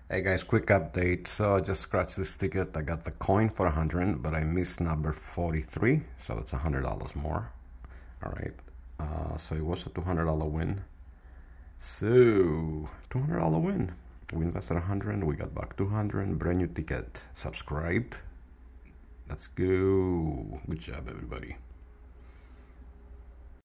Hey guys, quick update. So I just scratched this ticket. I got the coin for 100, but I missed number 43, so that's $100 more. All right. So it was a $200 win. So $200 win. We invested 100, we got back 200. Brand new ticket. Subscribe. Let's go. Good job, everybody.